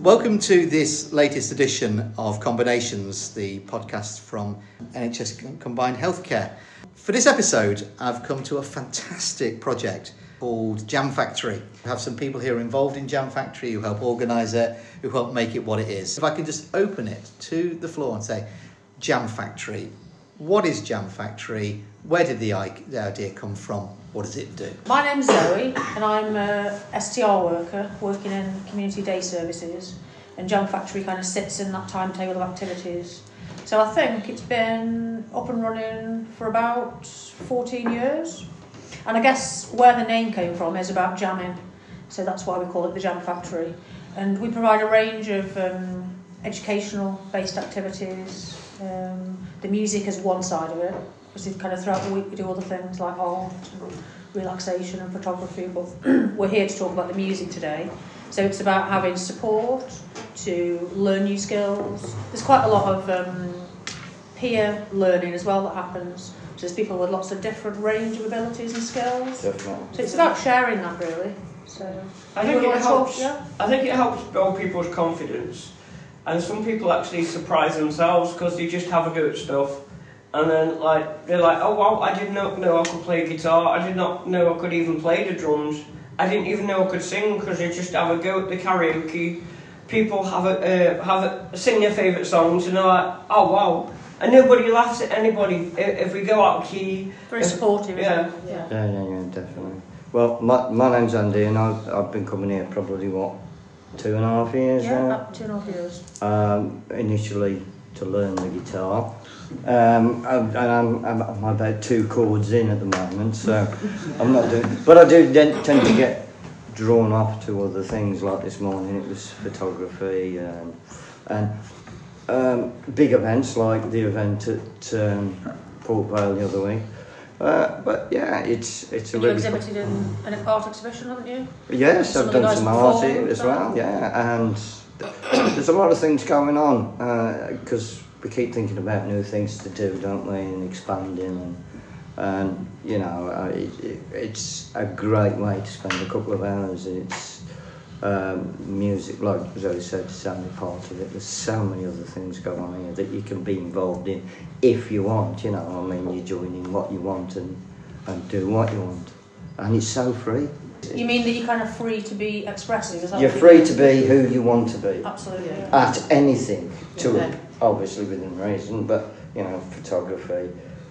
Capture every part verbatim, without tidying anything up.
Welcome to this latest edition of Combinations, the podcast from N H S Combined Healthcare. For this episode, I've come to a fantastic project called Jam Factory. We have some people here involved in Jam Factory who help organise it, who help make it what it is. If I can just open it to the floor and say, Jam Factory. What is Jam Factory? Where did the idea come from? What does it do? My name's Zoe and I'm a S T R worker working in community day services, and Jam Factory kind of sits in that timetable of activities. So I think it's been up and running for about fourteen years, and I guess where the name came from is about jamming, so that's why we call it the Jam Factory. And we provide a range of um, educational based activities. Um, the music is one side of it. Obviously, kind of throughout the week we do other things like art and relaxation and photography, but we're here to talk about the music today. So it's about having support to learn new skills. There's quite a lot of um, peer learning as well that happens. So there's people with lots of different range of abilities and skills. Definitely. So it's about sharing that really. So I think it helps. Talk, yeah? I think it helps build people's confidence, and some people actually surprise themselves because they just have a go at stuff. And then, like, they're like, oh wow, I did not know I could play guitar, I did not know I could even play the drums, I didn't even know I could sing, because they just have a go at the karaoke. People have a, uh, have a, sing their favourite songs, and they're like, oh wow. And nobody laughs at anybody if, if we go out of key. Very if, supportive, yeah. isn't it? Yeah. Yeah, yeah, yeah, definitely. Well, my, my name's Andy, and I've, I've been coming here probably, what, two and a half years Yeah, now? up two and a half years. Um, initially to learn the guitar. Um, and I'm, I'm, I'm about two chords in at the moment, so I'm not doing. But I do tend to get drawn off to other things. Like this morning, it was photography um, and um, big events like the event at um, Port Vale the other week. Uh, but yeah, it's it's a you really. exhibited in an art exhibition, haven't you? Yes, some I've of the done guys some art performed, here as so- well. Yeah, and there's a lot of things going on because. Uh, We keep thinking about new things to do, don't we, and expanding, and, and you know, uh, it, it, it's a great way to spend a couple of hours. It's um, music, like Zoe said, it's only part of it. There's so many other things going on here that you can be involved in if you want, you know. I mean, you join in what you want and, and do what you want, and it's so free. You mean that you're kind of free to be expressive? Is that You're what free you to be who you want to be. Absolutely. Yeah. At anything to Yeah. it, obviously within reason, but you know, photography,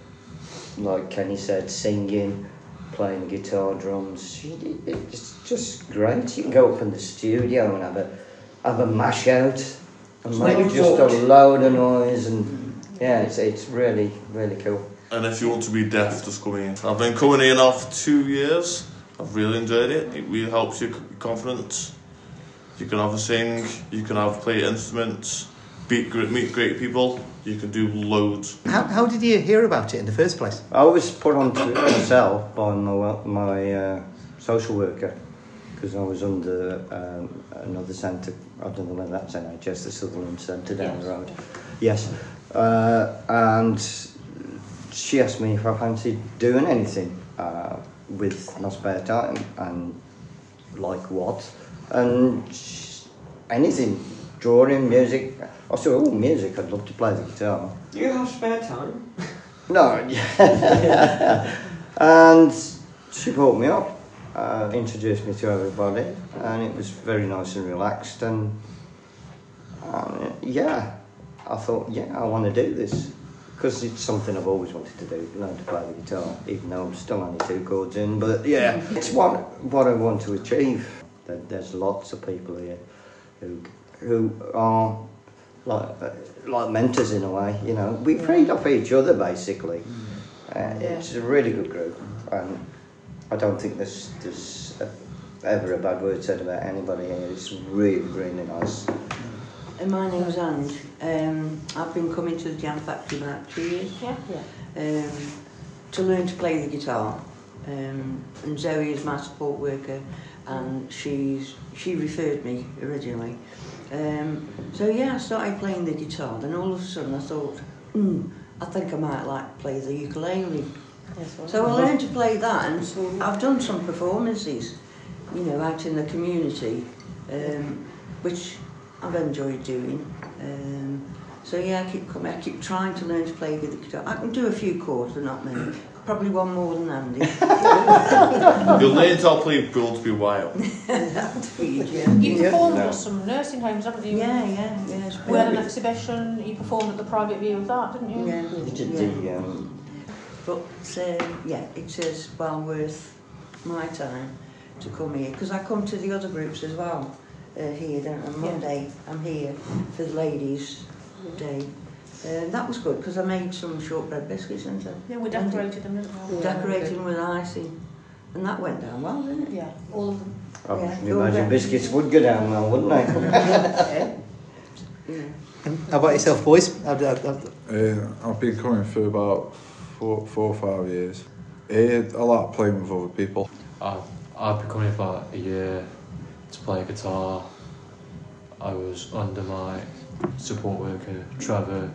like Kenny said, singing, playing guitar, drums, it's just great. You can go up in the studio and have a have a mash out and make just a load of noise, and yeah, it's it's really really cool. And if you want to be deaf, just come in. I've been coming here now for two years. I've really enjoyed it. It really helps your confidence. You can have a sing, you can have play instruments, beat, meet great people, you can do loads. How, how did you hear about it in the first place? I was put onto it myself by my, my uh, social worker, because I was under um, another centre, I don't know whether that's N H S, the Sutherland Centre down Yes. the road. Yes. Uh, and she asked me if I fancied doing anything uh, with my spare time, and like what, and she, anything, drawing, music. I said, oh, music, I'd love to play the guitar. Do you have spare time? No, and she brought me up, uh, introduced me to everybody, and it was very nice and relaxed, and uh, yeah, I thought, yeah, I want to do this. Because it's something I've always wanted to do, learn to play the guitar, even though I'm still only two chords in. But yeah, it's what what I want to achieve. There's lots of people here who who are like like mentors in a way. You know, we feed off each other basically. Uh, it's a really good group, and I don't think there's there's ever a bad word said about anybody here. It's really really nice. And my name's Anne. Um, I've been coming to the Jam Factory about two years Yeah. Yeah. um, to learn to play the guitar. Um, and Zoe is my support worker, and she's she referred me originally. Um, so yeah, I started playing the guitar. Then all of a sudden I thought, hmm, I think I might like to play the ukulele. Yes, well, So I learned to play that, and I've done some performances, you know, out in the community, um, which I've enjoyed doing. Um, so yeah, I keep coming. I keep trying to learn to play the guitar. I can do a few chords, but not many. Probably one more than Andy. You'll learn to play Build to be Wild. That's weird, yeah. You performed Yeah. at some nursing homes, haven't you? Yeah, yeah, yeah. it's We had an brilliant. exhibition, you performed at the private view of that, didn't you? Yeah, We did yeah. the, um, But um, yeah, it is well worth my time to come here because I come to the other groups as well uh, here. Don't I? On Yeah. Monday, I'm here for the ladies' day. Uh, that was good because I made some shortbread biscuits and uh, Yeah, we decorated them, didn't we? decorating with icing, and that went down well, didn't it? Yeah, all of them. I Yeah, can you'll imagine get- biscuits would go down now, wouldn't they? Yeah. And how about yourself, boys? How, how, how, Uh, I've been coming for about four, four or five years. Uh, I like playing with other people. I've, I've been coming for a year to play guitar. I was under my support worker, Trevor,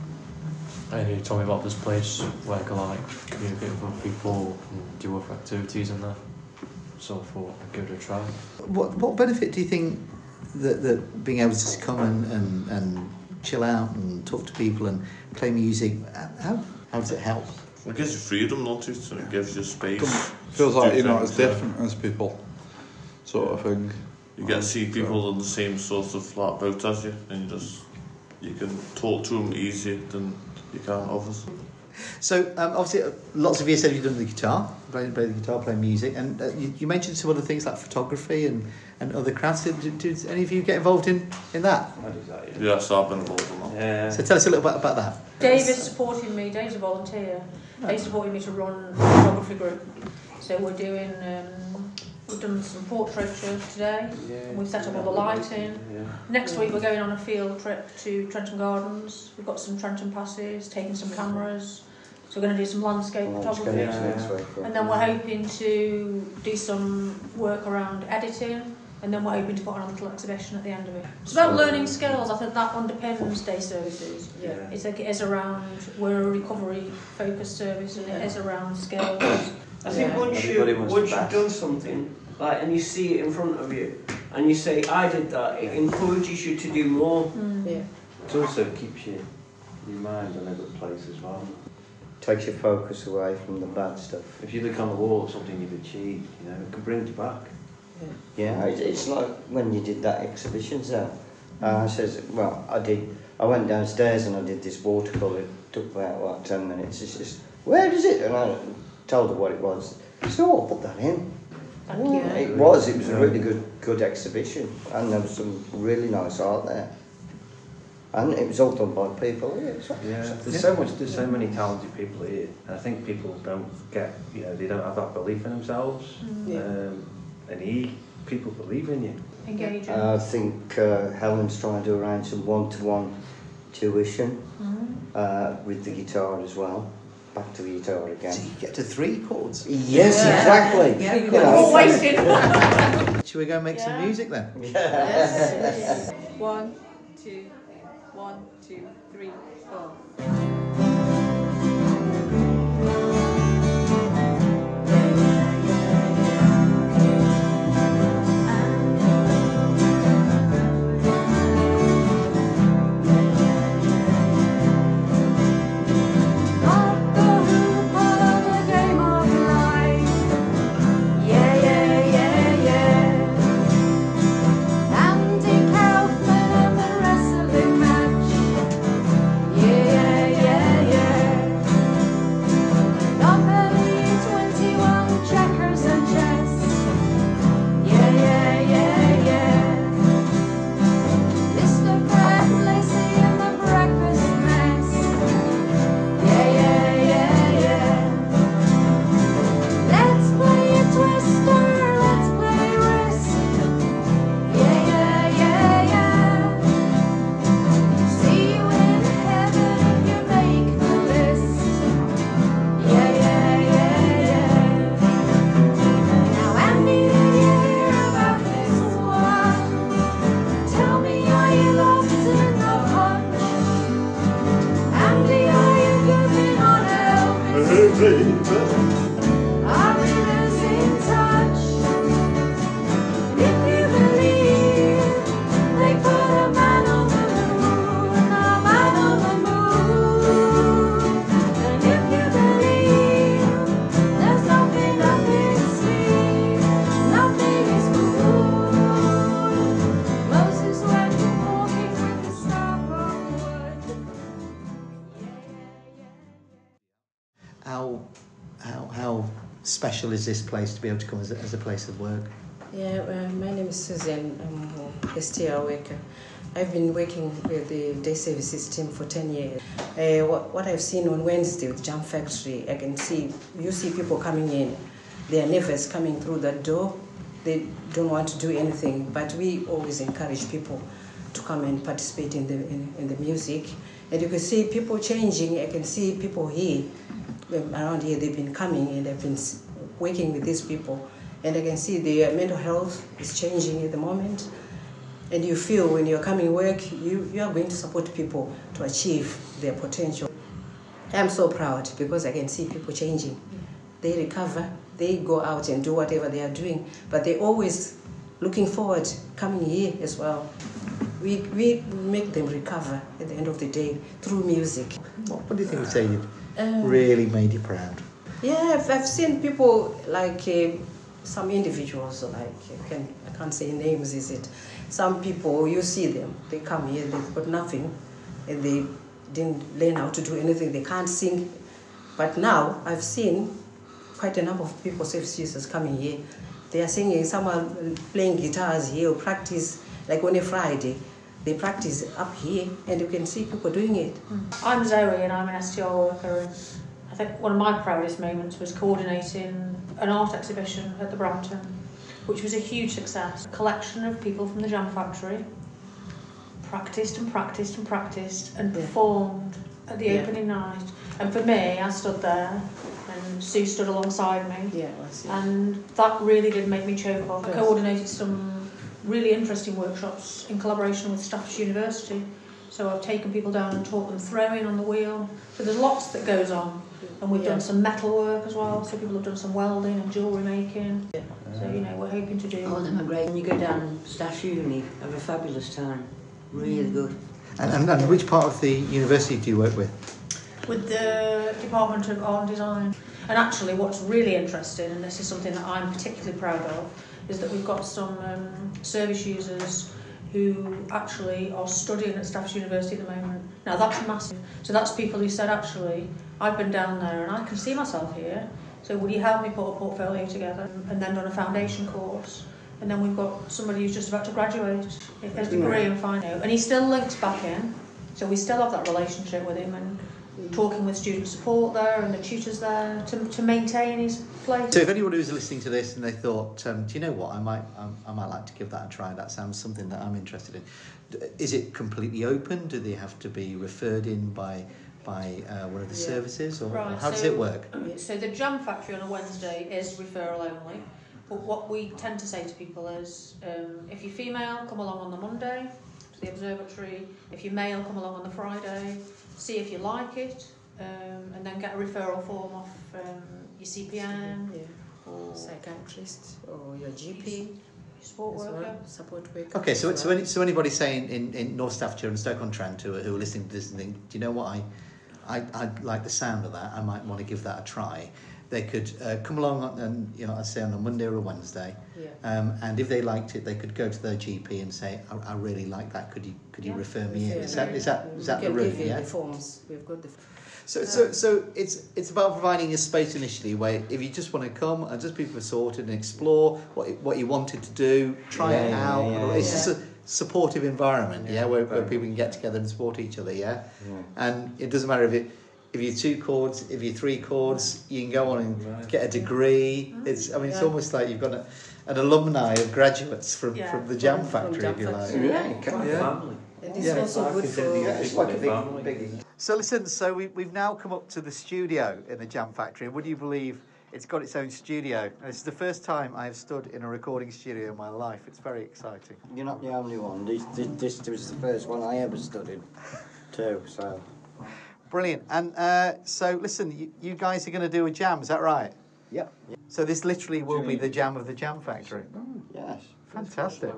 and he told me about this place where I could like communicate with other people and do other activities in there. So I thought I'd give it a try. what, what benefit do you think that, that being able to just come and, and, and chill out and talk to people and play music, how, how does it help? It gives you freedom, don't it? And it gives you space. Feels like you're not Different, as different as people, sort of thing. You get to see people in the same sort of like boat as you, and you just you can talk to them easier than you can others. So, um, obviously, uh, lots of you said you've done the guitar, playing play the guitar, playing music, and uh, you, you mentioned some other things like photography and, and other crafts. Did, did, did any of you get involved in, in that? I do that, yeah. Yes, I've been involved in that. Yeah. So tell us a little bit about that. Dave is supporting me, Dave's a volunteer. Dave's supporting me to run a photography group. So we're doing, um, we've done some portraiture today. Yeah. We've set up all the lighting. Yeah. Next week we're going on a field trip to Trenton Gardens. We've got some Trenton passes, taking some cameras. So we're going to do some landscape photography. Yeah. Next week, yeah. And then we're hoping to do some work around editing, and then we're hoping to put on a little exhibition at the end of it. It's about learning skills. I think that underpins day services. Yeah. It's like it is around, we're a recovery focused service, and it is around skills. I think Yeah. once, you, Everybody wants once the you've best. done something, like, and you see it in front of you, and you say, I did that, it encourages you to do more. Mm. Yeah. It also keeps you, your mind in a good place as well. Takes your focus away from the bad stuff. If you look on the wall at something you've achieved, you know, it can bring you back. Yeah, it's, it's like when you did that exhibition, so uh, I says, well, I did, I went downstairs and I did this watercolour, it took about, what, ten minutes, it's just, where is it? And I told her what it was. So I'll put that in. Thank Yeah, you. it was, it was a really good good exhibition, and there was some really nice art there. And it was all done by people here. So, Yeah, so- there's so much, there's so many talented people here, and I think people don't get, you know, they don't have that belief in themselves. Mm. Um, and he, people believe in you. Engaging. I think uh, Helen's trying to arrange some one-to-one tuition Mm. uh, with the guitar as well. Back to the guitar again. So you get to three chords. Yes, Yeah. exactly. Yeah, You we're know, All waiting. Should we go and make some Yeah. music then? Yes. One, two, one, two, three, four. Yeah, yeah, yeah, special is this place to be able to come as a, as a place of work? Yeah, uh, my name is Susan. I'm a S T R worker. I've been working with the day services team for ten years. Uh, what, what I've seen on Wednesday with Jam Factory, I can see, you see people coming in. They are nervous coming through that door. They don't want to do anything, but we always encourage people to come and participate in the, in, in the music. And you can see people changing. I can see people here, around here, they've been coming and they've been working with these people. And I can see their mental health is changing at the moment. And you feel when you're coming work, you, you are going to support people to achieve their potential. I'm so proud because I can see people changing. They recover, they go out and do whatever they are doing, but they're always looking forward, coming here as well. We, we make them recover at the end of the day through music. What, what do you think, Sadie, Um, really made you proud? Yeah, I've, I've seen people like uh, some individuals, like I, can, I can't say names, is it? Some people, you see them, they come here, they've got nothing, and they didn't learn how to do anything, they can't sing. But now, I've seen quite a number of people, service users, coming here. They are singing, some are playing guitars here, or practice, like on a Friday, they practice up here, and you can see people doing it. I'm Zoe and I'm an S T R worker, and I think one of my proudest moments was coordinating an art exhibition at the Brampton, which was a huge success. A collection of people from the Jam Factory practiced and practiced and practiced and performed at the Yeah. opening night. And for me, I stood there and Sue stood alongside me. Yeah, I see. And that really did make me choke up. I coordinated some really interesting workshops in collaboration with Staffordshire University. So I've taken people down and taught them throwing on the wheel. So there's lots that goes on. And we've Yeah. done some metal work as well. So people have done some welding and jewellery making. Yeah. So, you know, we're hoping to do... All of them are great. When you go down Staff Uni, have a fabulous time. Really good. And, and, and which part of the university do you work with? with the Department of Art and Design. And actually what's really interesting, and this is something that I'm particularly proud of, is that we've got some um, service users who actually are studying at Staffordshire University at the moment. Now that's massive. So that's people who said, actually, I've been down there and I can see myself here, so would you help me put a portfolio together? And then done a foundation course. And then we've got somebody who's just about to graduate, his degree in finance. And he's still linked back in, so we still have that relationship with him, and talking with student support there and the tutors there to, to maintain his place. So if anyone who's listening to this and they thought, um, do you know what, I might um, I might like to give that a try, that sounds something that I'm interested in. Is it completely open? Do they have to be referred in by by uh, one of the Yeah. services, or Right, how does so- it work? So the Jam Factory on a Wednesday is referral only, but what we tend to say to people is, um, if you're female, come along on the Monday to the Observatory. If you're male, come along on the Friday. See if you like it, um, and then get a referral form off um, your C P N, Yeah. or Psychiatrist or your G P. your sport as worker. well, support worker. Okay, so as so, well. any, so anybody saying in, in North Staffordshire and Stoke-on-Trent who, are- who are listening to this and think, do you know what, I, I I like the sound of that, I might want to give that a try. They could uh, come along on, and you know, I'd say on a Monday or a Wednesday, Yeah. um, and if they liked it, they could go to their G P and say, I, I really like that. Could you could you Yeah. refer me in? Yeah. Is that is that is that we the can route? give you Yeah. the forms. We've got the. So, so, so it's it's about providing a space initially where if you just want to come and just be sorted and explore what what you wanted to do, try Yeah, it yeah, out. yeah, it's yeah. just a supportive environment, yeah, Yeah, where, where very people can get together and support each other, yeah. Yeah. And it doesn't matter if it if you're two chords, if you're three chords, you can go on and get a degree. It's I mean it's Yeah. almost like you've got a, an alumni of graduates from, Yeah. from the Jam From- from Factory, Jam if you like. Factory. Yeah, you can. Like Yeah. family. And it's Yeah. also good for. Yeah, it's like a big, Family. big. So listen, so we, we've now come up to the studio in the Jam Factory. Would you believe it's got its own studio? And this is the first time I have stood in a recording studio in my life. It's very exciting. You're not the only one. This, this, this was the first one I ever studied, too. So. Brilliant. And uh, so listen, you, you guys are going to do a jam, is that right? Yep. So this literally will be the jam of the Jam Factory. Yes. Fantastic.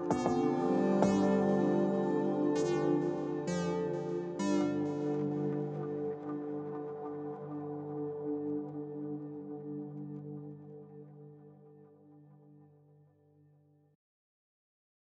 you.